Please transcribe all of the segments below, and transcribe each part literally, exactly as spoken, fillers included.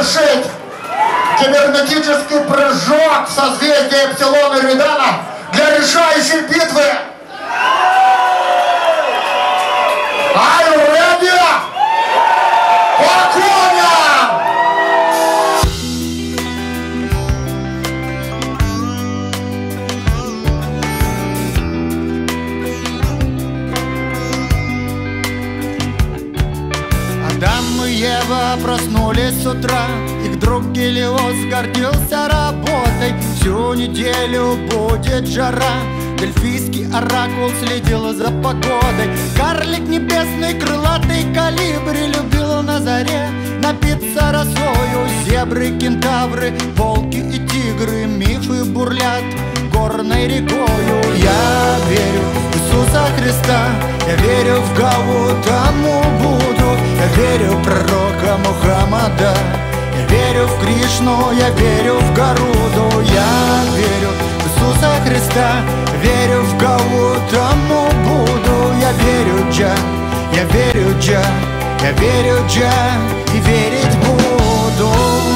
совершить кибернетический прыжок в созвездие Эпсилона Эридана для решающей битвы. Are you ready? Погоня! Адам и Ева проснулись с утра, их друг Гелиос гордился работой. Всю неделю будет жара, дельфийский оракул следил за погодой. Карлик небесный, крылатый колибри любил на заре напиться росою. Зебры, кентавры, волки и тигры, мифы бурлят горной рекою. Я верю в Иисуса Христа, я верю в Гаутаму Будду, я верю в пророка Мухаммада, я верю в Кришну, я верю в Гаруду. Я верю в Иисуса Христа, верю в Гаутаму Будду, я верю Джа, я верю Джа, я верю Джа и верить буду.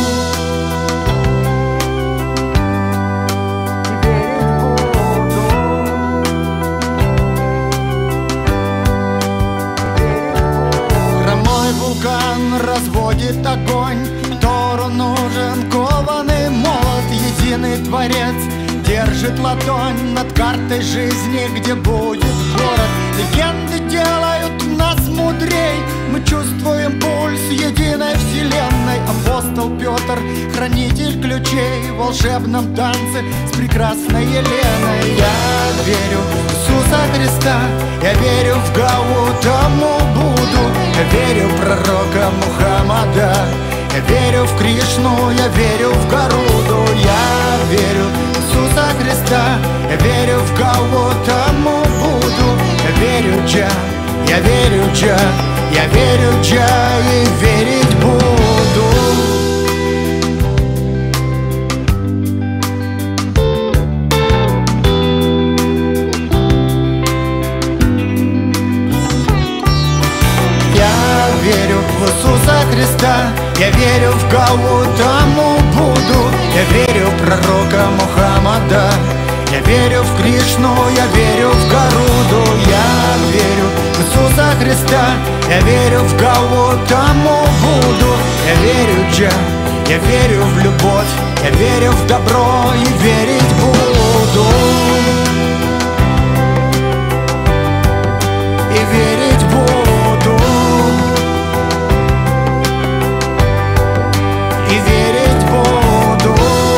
Вулкан разводит огонь, Тору нужен кованый молот. Единый Творец держит ладонь над картой жизни, где будет город. Легенды делают нас мудрей, мы чувствуем пульс единой вселенной. Апостол Петр, хранитель ключей в волшебном танце с прекрасной Еленой. Я верю в Иисуса Христа, я верю в Гаутаму Будду, я верю в пророка Мухаммада, я верю в Кришну, я верю в Гаруду. Я верю в Иисуса Христа, я верю в Гаутаму Будду, я верю Джа, я верю Джа, я верю Джа и верить буду. Я верю в Иисуса Христа, я верю в Гаутаму Будду, я верю в пророка Мухаммада, я верю в Кришну, я верю в Гаруду. Я верю в Иисуса Христа, я верю в Гаутаму Будду, я верю Джа, я верю в любовь, я верю в добро и верить буду. И верить буду. И верить буду.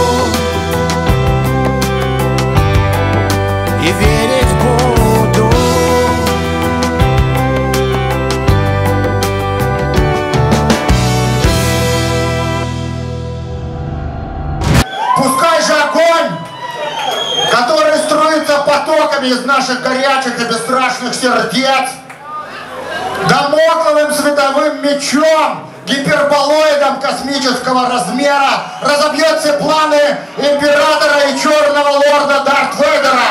И верить буду. Пускай же огонь, который струится потоками из наших горячих и бесстрашных сердец, дамокловым световым мечом, гиперболоидом космического размера разобьет все планы императора и черного лорда Дарт Вейдера.